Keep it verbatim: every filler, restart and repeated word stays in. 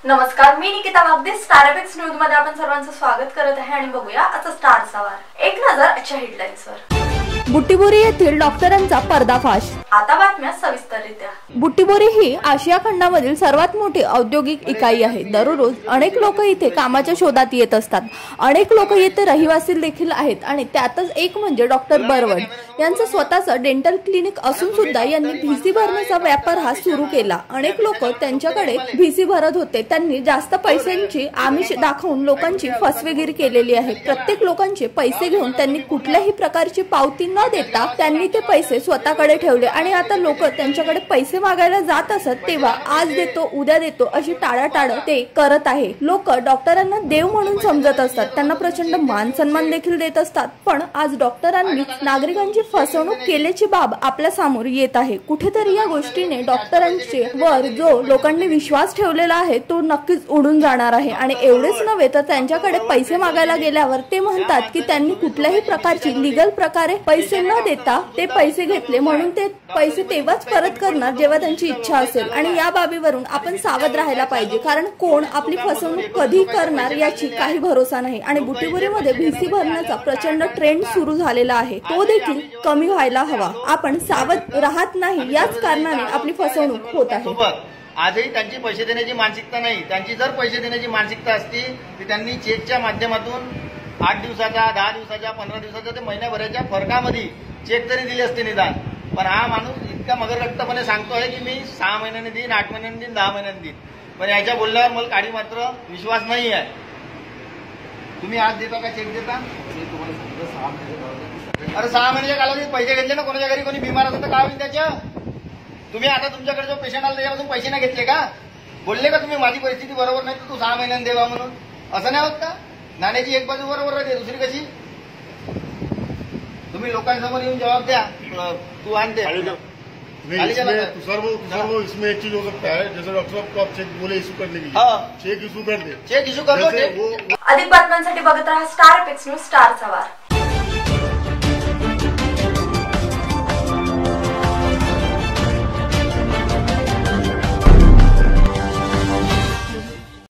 नमस्कार, मी Nikita Wagde. Star apex news मध्ये आपण सर्वांचं स्वागत करत आहे आणि बघूया आजचा स्टार सवार. एक नजर आजच्या हेडलाईन्सवर. बुट्टीबोरी येथील डॉक्टरांचा पर्दाफाश. आता बातम्या सविस्तररित्या. बुट्टीबोरी ही आशिया खंडामधील सर्वात मोठी औद्योगिक इकाई आहे. दररोज अनेक लोक इथे कामाच्या शोधात येत असतात. अनेक लोक येथे रहिवासी देखील आहेत आणि त्यातच एक म्हणजे डॉक्टर बरवड यांचं स्वतःचं डेंटल क्लिनिक असून सुद्धा यांनी भीसी भरण्याचा व्यापार हा सुरू केला. अनेक लोक त्यांच्याकडे भीसी भरत होते. त्यांनी जास्त पैशांची आमिष दाखवून लोकांची फसवेगिरी केलेली आहे. प्रत्येक लोकांचे पैसे घेऊन त्यांनी कुठल्याही प्रकारची पावती न देता त्यांनी ते पैसे स्वतःकडे ठेवले आणि आता लोक त्यांच्याकडे पैसे मागायला जात असत तेव्हा आज देतो उद्या देतो अशी टाळाटाळ ते करत आहे. लोक डॉक्टरांना देव म्हणून समजत असतात, त्यांना प्रचंड मान सन्मान देखील देत असतात. पण आज डॉक्टरांनी नागरिकांची फसवणूक केल्याची बाब आपल्या समोर येत आहे. कुठेतरी या गोष्टीने डॉक्टरांचे वर जो लोकांनी विश्वास ठेवलेला आहे तो नक्कीच उडून जाणार आहे. आणि एवढेच नव्हे तर त्यांच्याकडे पैसे मागायला गेल्यावर ते म्हणतात की त्यांनी कुठल्याही प्रकारची लिगल प्रकारे पैसे न देता ते पैसे घेतले म्हणून ते पैसे तेव्हाच परत करणार जेव्हा त्यांची इच्छा असेल. आणि या बाबीवरून आपण सावध राहायला पाहिजे, कारण कोण आपली फसवणूक कधी करणार याची काही भरोसा नाही. आणि बुट्टीबोरीमध्ये भीसी भरण्याचा प्रचंड ट्रेंड सुरू झालेला आहे, तो देखील कमी व्हायला हवा. आपण सावध राहत नाही याच कारणाने आपली फसवणूक होत आहे. आजही त्यांची पैसे देण्याची मानसिकता नाही. त्यांची जर पैसे देण्याची मानसिकता असती तर त्यांनी चेकच्या माध्यमातून आठ दिवसाच्या दहा दिवसाच्या पंधरा दिवसाच्या ते महिन्याभराच्या फरकामध्ये चेक तरी दिले असते निदान. पण हा माणूस इतका मगरगट्टपणे सांगतो आहे की मी सहा महिन्यांनी देईन, आठ महिन्यांनी देईन, दहा महिन्यांनी देईन. पण याच्या बोलल्यावर मला काळी मात्र विश्वास नाही आहे. तुम्ही आज देता का चेक देता? अरे सहा महिन्याच्या कालावधीत पैसे घेतले ना. कोणाच्या घरी कोणी बिमार असेल तर काय होईल त्याच्या? तुम्ही आता तुमच्याकडे जो पेशंट आला त्याच्यापासून पैसे नाही घेतले का? बोलले का तुम्ही माझी परिस्थिती बरोबर नाही तर तू सहा महिन्यांनी देवा म्हणून? असं नाही होत का? नाण्याची एक बाजू बरोबर राहते, दुसरी कशी? तुम्ही लोकांसमोर येऊन जवाब द्या. तू आणते इसमें एक चीज हो सकता है, जैसे डॉक्टर साहब को आप चेक बोले इशू करने के लिए, चेक इशू कर दे, चेक इशू कर दो. अधिक बातम्यांसाठी बघत रहा स्टार एपेक्स न्यूज. स्टार सवार.